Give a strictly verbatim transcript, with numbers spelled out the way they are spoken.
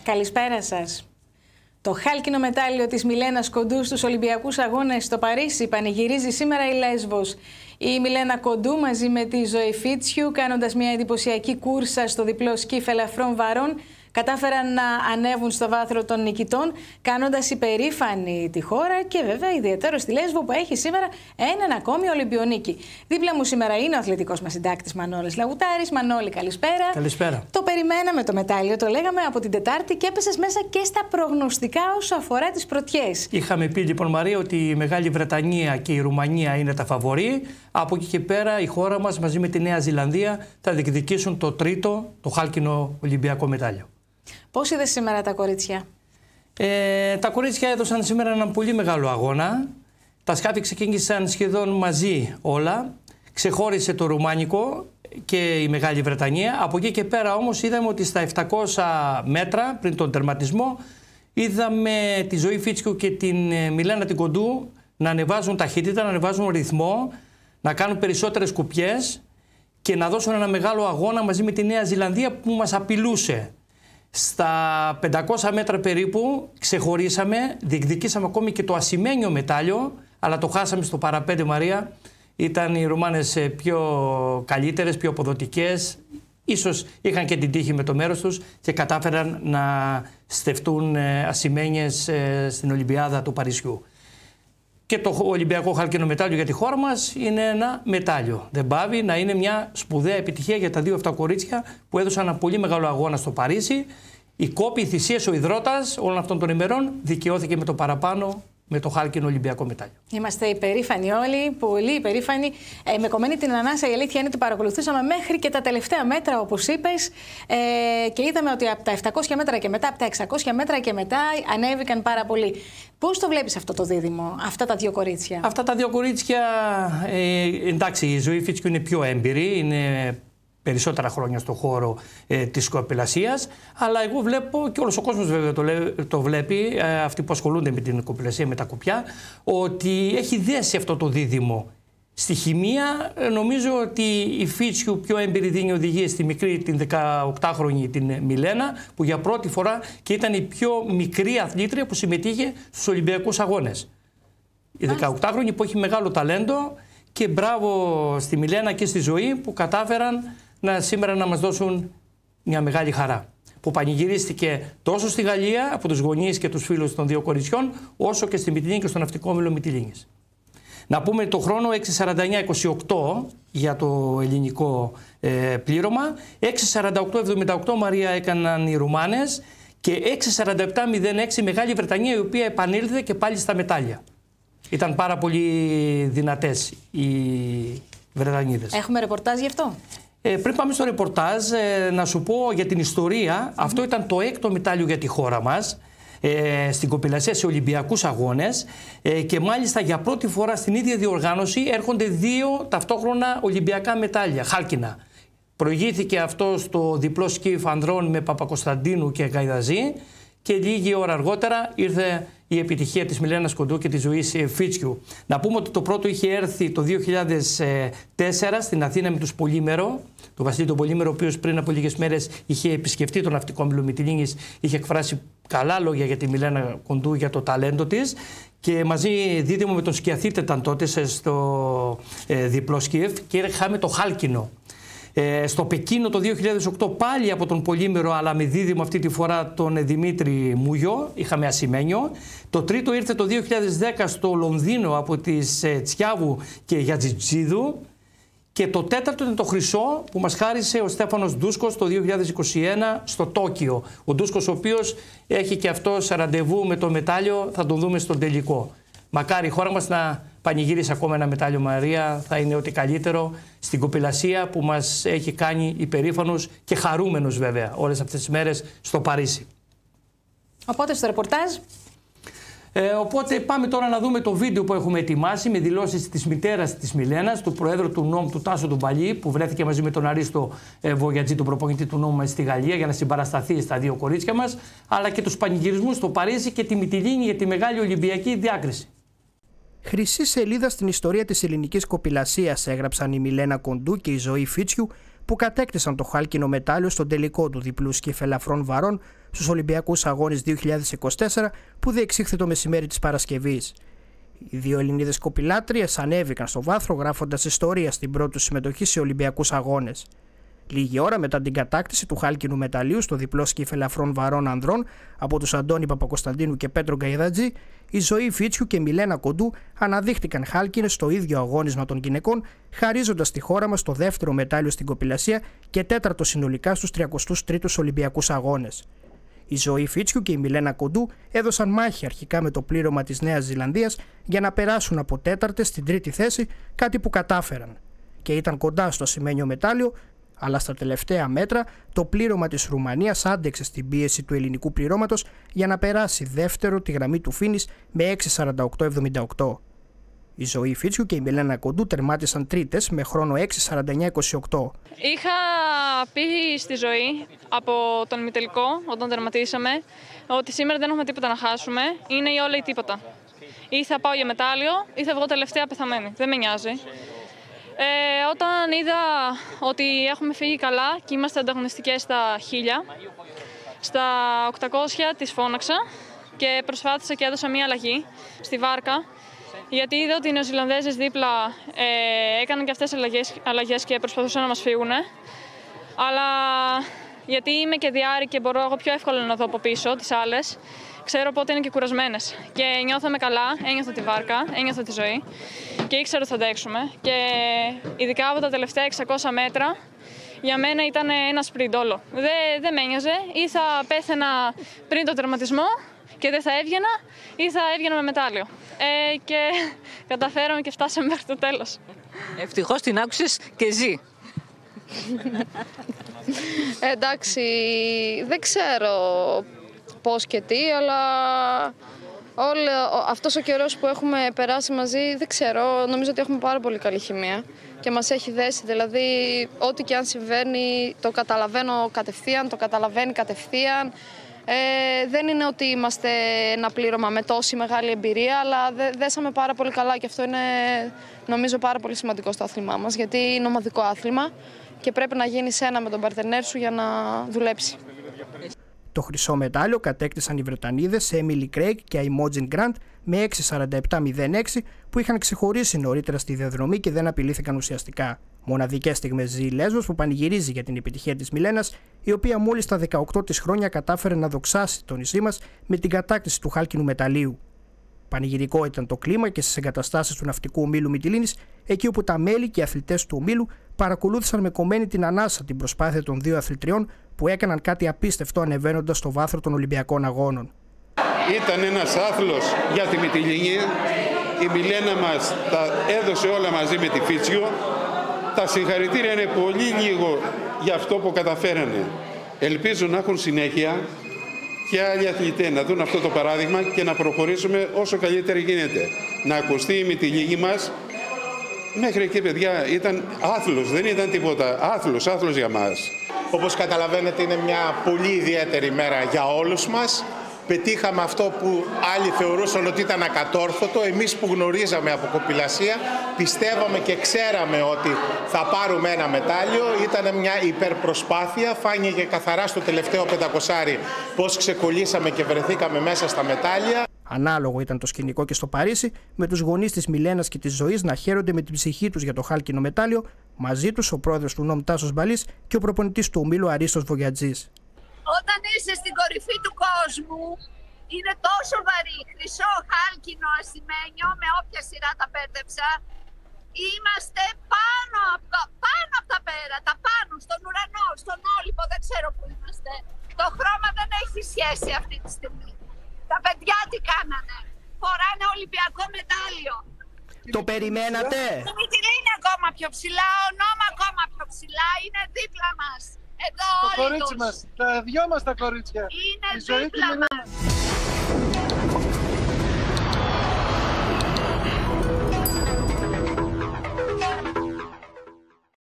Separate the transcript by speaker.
Speaker 1: Καλησπέρα σας. Το χάλκινο μετάλλιο της Μιλένας Κοντού στους Ολυμπιακούς Αγώνες στο Παρίσι πανηγυρίζει σήμερα η Λέσβος. Η Μιλένα Κοντού μαζί με τη Ζωή Φίτσιου, κάνοντας μια εντυπωσιακή κούρσα στο διπλό σκύφ ελαφρών βαρών, κατάφεραν να ανέβουν στο βάθρο των νικητών, κάνοντας υπερήφανη τη χώρα και βέβαια ιδιαίτερο στη Λέσβο που έχει σήμερα έναν ακόμη Ολυμπιονίκη. Δίπλα μου σήμερα είναι ο αθλητικός μας συντάκτης Μανώλης Λαγουτάρης. Μανώλη, καλησπέρα.
Speaker 2: Καλησπέρα.
Speaker 1: Το περιμέναμε το μετάλλιο, το λέγαμε από την Τετάρτη και έπεσες μέσα και στα προγνωστικά όσο αφορά τις πρωτιές.
Speaker 2: Είχαμε πει λοιπόν, Μαρία, ότι η Μεγάλη Βρετανία και η Ρουμανία είναι τα φαβορί. Από εκεί και πέρα η χώρα μας μαζί με τη Νέα Ζηλανδία θα διεκδικήσουν το τρίτο, το χάλκινο Ολυμπιακό μετάλλιο.
Speaker 1: Πώς είδες σήμερα τα κορίτσια?
Speaker 2: Ε, τα κορίτσια έδωσαν σήμερα έναν πολύ μεγάλο αγώνα. Τα σκάφη ξεκίνησαν σχεδόν μαζί όλα. Ξεχώρισε το ρουμάνικο και η Μεγάλη Βρετανία. Από εκεί και πέρα όμως είδαμε ότι στα επτακόσια μέτρα πριν τον τερματισμό είδαμε τη Ζωή Φίτσιου και την Μιλένα την Κοντού να ανεβάζουν ταχύτητα, να ανεβάζουν ρυθμό, να κάνουν περισσότερες κουπιές και να δώσουν ένα μεγάλο αγώνα μαζί με τη Νέα Ζηλανδία που μας απειλούσε. Στα πεντακόσια μέτρα περίπου ξεχωρίσαμε, διεκδικήσαμε ακόμη και το ασημένιο μετάλλιο, αλλά το χάσαμε στο παραπέντε, Μαρία. Ήταν οι Ρουμάνες πιο καλύτερες, πιο αποδοτικές, ίσως είχαν και την τύχη με το μέρος τους και κατάφεραν να στεφτούν ασημένιες στην Ολυμπιάδα του Παρισιού. Και το Ολυμπιακό χάλκινο μετάλλιο για τη χώρα μας είναι ένα μετάλλιο. Δεν πάβει να είναι μια σπουδαία επιτυχία για τα δύο αυτά κορίτσια που έδωσαν ένα πολύ μεγάλο αγώνα στο Παρίσι. Η κόπη, οι θυσίες, ο υδρότας όλων αυτών των ημερών δικαιώθηκε με το παραπάνω, με το χάλκινο Ολυμπιακό μετάλλιο. Είμαστε υπερήφανοι όλοι, πολύ υπερήφανοι. Ε, με κομμένη την ανάσα, η αλήθεια είναι ότι παρακολουθούσαμε μέχρι και τα τελευταία μέτρα, όπως είπες, ε, και είδαμε ότι από τα επτακόσια μέτρα και μετά, από τα εξακόσια μέτρα και μετά, ανέβηκαν πάρα πολύ. Πώς το βλέπεις αυτό το δίδυμο, αυτά τα δύο κορίτσια? Αυτά τα δύο κορίτσια, ε, εντάξει, η Ζωή Φίτσιου είναι πιο έμπειρη, είναι περισσότερα χρόνια στον χώρο ε, της κοπηλασίας, αλλά εγώ βλέπω και όλος ο κόσμος βέβαια το, το βλέπει, ε, αυτοί που ασχολούνται με την κοπηλασία, με τα κουπιά, ότι έχει δέσει αυτό το δίδυμο. Στη χημεία ε, νομίζω ότι η Φίτσιου πιο έμπειρη δίνει οδηγίες στη μικρή, την δεκαοκτάχρονη την Μιλένα, που για πρώτη φορά και ήταν η πιο μικρή αθλήτρια που συμμετείχε στους Ολυμπιακούς Αγώνες. Η δεκαοκτάχρονη που έχει μεγάλο ταλέντο, και μπράβο στη Μιλένα και στη Ζωή που κατάφεραν να, σήμερα να μας δώσουν μια μεγάλη χαρά. Που πανηγυρίστηκε τόσο στη Γαλλία από τους γονείς και τους φίλους των δύο κοριτσιών, όσο και στη Μυτιλίνη και στο ναυτικό όμιλο Μυτιλίνης. Να πούμε το χρόνο έξι σαράντα εννιά είκοσι οκτώ για το ελληνικό ε, πλήρωμα. έξι σαράντα οκτώ εβδομήντα οκτώ, Μαρία, έκαναν οι Ρουμάνες και έξι σαράντα επτά μηδέν έξι η Μεγάλη Βρετανία, η οποία επανήλθε και πάλι στα μετάλλια. Ήταν πάρα πολύ δυνατές οι Βρετανίδες. Έχουμε ρεπορτάζ γι' αυτό? Ε, πριν πάμε στο ρεπορτάζ, ε, να σου πω για την ιστορία. Mm-hmm. Αυτό ήταν το έκτο μετάλλιο για τη χώρα μας ε, στην κοπηλασία σε Ολυμπιακούς Αγώνες ε, και μάλιστα για πρώτη φορά στην ίδια διοργάνωση έρχονται δύο ταυτόχρονα Ολυμπιακά μετάλλια, χάλκινα. Προηγήθηκε αυτό στο διπλό σκύφ ανδρών με Παπακοσταντίνου και Γαϊδαζή και λίγη ώρα αργότερα ήρθε η επιτυχία της Μιλένας Κοντού και της Ζωής Φίτσιου. Να πούμε ότι το πρώτο είχε έρθει το δύο χιλιάδες τέσσερα στην Αθήνα με τους Πολύμερο, τον Βασίλη τον Πολύμερο, ο οποίος πριν από λίγες μέρες είχε επισκεφτεί τον ναυτικό όμιλο Μυτιλίνης, είχε εκφράσει καλά λόγια για τη Μιλένα Κοντού, για το ταλέντο της και μαζί δίδυμο με τον Σκιαθίτε ήταν τότε στο ε, διπλό σκύφ και είχαμε το χάλκινο. Ε, στο Πεκίνο το δύο χιλιάδες οκτώ πάλι από τον Πολύμερο, αλλά με δίδυμο αυτή τη φορά τον Δημήτρη Μούγιο, είχαμε ασημένιο. Το τρίτο ήρθε το δύο χιλιάδες δέκα στο Λονδίνο από τις ε, Τσιάβου και Γιατζιτζίδου. Και το τέταρτο είναι το χρυσό που μας χάρισε ο Στέφανος Ντούσκος το δύο χιλιάδες είκοσι ένα στο Τόκιο. Ο Ντούσκος ο οποίος έχει και αυτός ραντεβού με το μετάλλιο, θα τον δούμε στον τελικό. Μακάρι η χώρα μας να πανηγυρίσει ακόμα ένα μετάλλιο, Μαρία, θα είναι ό,τι καλύτερο στην κοπηλασία που μας έχει κάνει υπερήφανους και χαρούμενους βέβαια όλες αυτές τις μέρες στο Παρίσι.
Speaker 1: Οπότε στο ρεπορτάζ.
Speaker 2: Ε, οπότε πάμε τώρα να δούμε το βίντεο που έχουμε ετοιμάσει με δηλώσεις της μητέρας της Μιλένας, του Προέδρου του νόμου του Τάσου Ντουμπαλί, που βρέθηκε μαζί με τον Αρίστο ε, Βογιατζή, τον προπονητή του νόμου στη Γαλλία, για να συμπαρασταθεί στα δύο κορίτσια μας, αλλά και τους πανηγυρισμούς στο Παρίσι και τη Μυτιλίνη για τη μεγάλη Ολυμπιακή διάκριση.
Speaker 3: Χρυσή σελίδα στην ιστορία της ελληνικής κοπηλασίας έγραψαν η Μιλένα Κοντού και η Ζωή Φίτσιου που κατέκτησαν το χάλκινο μετάλλιο στον τελικό του διπλού σκυφ ελαφρών βαρών στους Ολυμπιακούς Αγώνες δύο χιλιάδες είκοσι τέσσερα που διεξήχθη το μεσημέρι της Παρασκευής. Οι δύο Ελληνίδες κοπηλάτριες ανέβηκαν στο βάθρο γράφοντας ιστορία στην πρώτη τους συμμετοχή σε Ολυμπιακούς Αγώνες. Λίγη ώρα μετά την κατάκτηση του χάλκινου μεταλλίου στο διπλό σκυφ ελαφρών βαρών ανδρών από τους Αντώνη Παπακοσταντίνου και Πέτρο Γκαϊδατζή, η Ζωή Φίτσιου και η Μιλένα Κοντού αναδείχτηκαν χάλκινες στο ίδιο αγώνισμα των γυναικών, χαρίζοντας στη χώρα μας το δεύτερο μετάλλιο στην κοπηλασία και τέταρτο συνολικά στους τριακοστούς τρίτους Ολυμπιακούς Αγώνες. Η Ζωή Φίτσιου και η Μιλένα Κοντού έδωσαν μάχη αρχικά με το πλήρωμα της Νέας Ζηλανδίας για να περάσουν από τέταρτες στην τρίτη θέση, κάτι που κατάφεραν. Και ήταν κοντά στο ασημένιο μετάλλιο, αλλά στα τελευταία μέτρα το πλήρωμα της Ρουμανίας άντεξε στην πίεση του ελληνικού πληρώματος για να περάσει δεύτερο τη γραμμή του φίνις με έξι σαράντα οκτώ εβδομήντα οκτώ. Η Ζωή Φίτσιου και η Μιλένα Κοντού τερμάτισαν τρίτες με χρόνο έξι σαράντα εννιά είκοσι οκτώ.
Speaker 4: Είχα πει στη Ζωή από τον ημιτελικό, όταν τερματίσαμε, ότι σήμερα δεν έχουμε τίποτα να χάσουμε, είναι η όλα ή τίποτα. Ή θα πάω για μετάλλιο ή θα βγω τελευταία πεθαμένη, δεν με νοιάζει. Ε, όταν είδα ότι έχουμε φύγει καλά και είμαστε ανταγωνιστικές στα χίλια, στα οκτακόσια τις φώναξα και προσπάθησα και έδωσα μία αλλαγή στη βάρκα, γιατί είδα ότι οι Νεοζηλανδέζες δίπλα ε, έκαναν και αυτές αλλαγές, αλλαγές και προσπαθούσαν να μας φύγουν. Αλλά γιατί είμαι και διάρρη και μπορώ εγώ πιο εύκολα να δω από πίσω τις άλλες, ξέρω πότε είναι και κουρασμένες. Και νιώθαμε καλά, ένιωθα τη βάρκα, ένιωθα τη Ζωή και ήξερα ότι θα αντέξουμε. Και ειδικά από τα τελευταία εξακόσια μέτρα, για μένα ήταν ένα σπριντ όλο. Δεν δε με ένοιαζε, ή θα πέθαινα πριν το τερματισμό και δεν θα έβγαινα, ή θα έβγαινα με μετάλλιο. Ε, και καταφέραμε και φτάσαμε μέχρι το τέλος.
Speaker 5: Ευτυχώς την άκουσες και ζει.
Speaker 6: Ε, εντάξει, δεν ξέρω πώς και τι, αλλά όλο αυτός ο καιρός που έχουμε περάσει μαζί, δεν ξέρω, νομίζω ότι έχουμε πάρα πολύ καλή χημεία και μας έχει δέσει, δηλαδή ό,τι και αν συμβαίνει το καταλαβαίνω κατευθείαν, το καταλαβαίνει κατευθείαν. Ε, δεν είναι ότι είμαστε ένα πλήρωμα με τόση μεγάλη εμπειρία, αλλά δε, δέσαμε πάρα πολύ καλά και αυτό είναι νομίζω πάρα πολύ σημαντικό στο άθλημά μας, γιατί είναι ομαδικό άθλημα και πρέπει να γίνεις ένα με τον παρτενέρ σου για να δουλέψει.
Speaker 3: Το χρυσό μετάλλιο κατέκτησαν οι Βρετανίδες Emily Craig και Imogen Grant με έξι σαράντα επτά μηδέν έξι που είχαν ξεχωρίσει νωρίτερα στη διαδρομή και δεν απειλήθηκαν ουσιαστικά. Μοναδικές στιγμές ζει η Λέσβος που πανηγυρίζει για την επιτυχία της Μιλένας, η οποία μόλις στα δεκαοκτώ της χρόνια κατάφερε να δοξάσει το νησί μας με την κατάκτηση του χάλκινου μεταλλίου. Πανηγυρικό ήταν το κλίμα και στις εγκαταστάσεις του ναυτικού ομίλου Μυτιλήνης, εκεί όπου τα μέλη και οι αθλητές του ομίλου παρακολούθησαν με κομμένη την ανάσα την προσπάθεια των δύο αθλητριών που έκαναν κάτι απίστευτο ανεβαίνοντας στο βάθρο των Ολυμπιακών Αγώνων.
Speaker 7: Ήταν ένας άθλος για τη Μυτιλήνη. Η Μιλένα μας τα έδωσε όλα μαζί με τη Φίτσιο. Τα συγχαρητήρια είναι πολύ λίγο για αυτό που καταφέρανε. Ελπίζω να έχουν συνέχεια και άλλοι αθλητές να δουν αυτό το παράδειγμα και να προχωρήσουμε όσο καλύτερα γίνεται. Να ακουστεί η Μυτιλήνη μας. Μέχρι εκεί, παιδιά, ήταν άθλος, δεν ήταν τίποτα. Άθλος, άθλος για μας.
Speaker 8: Όπως καταλαβαίνετε, είναι μια πολύ ιδιαίτερη μέρα για όλους μας. Πετύχαμε αυτό που άλλοι θεωρούσαν ότι ήταν ακατόρθωτο. Εμείς που γνωρίζαμε από κοπηλασία, πιστεύαμε και ξέραμε ότι θα πάρουμε ένα μετάλλιο. Ήταν μια υπερπροσπάθεια. Φάνηκε καθαρά στο τελευταίο πεντακοσάρι πώς ξεκολλήσαμε και βρεθήκαμε μέσα στα μετάλλια.
Speaker 3: Ανάλογο ήταν το σκηνικό και στο Παρίσι, με τους γονείς της Μιλένας και της Ζωής να χαίρονται με την ψυχή τους για το χάλκινο μετάλλιο, μαζί τους ο πρόεδρος του νόμου Τάσος Μπαλής και ο προπονητής του ομίλου Αρίστος Βογιατζής.
Speaker 9: Όταν είσαι στην κορυφή του κόσμου, είναι τόσο βαρύ, χρυσό, χάλκινο, ασημένιο, με όποια σειρά τα πέρδεψα. Είμαστε πάνω από τα, πάνω απ' τα πέρα, τα πάνω, στον ουρανό, στον όλυπο, δεν ξέρω που είμαστε. Το χρώμα δεν έχει σχέση αυτή τη στιγμή. Τα παιδιά τι κάνανε, φοράνε Ολυμπιακό μετάλλιο.
Speaker 3: Το περιμένατε!
Speaker 9: Η Μυτιλήνη είναι ακόμα πιο ψηλά, ο Νόμα ακόμα πιο ψηλά, είναι δίπλα μας. Εδώ
Speaker 10: το
Speaker 9: όλοι
Speaker 10: κορίτσι
Speaker 9: τους.
Speaker 10: μας, τα δυο μας τα κορίτσια.
Speaker 9: Είναι
Speaker 10: η Ζωή
Speaker 9: δίπλα μας.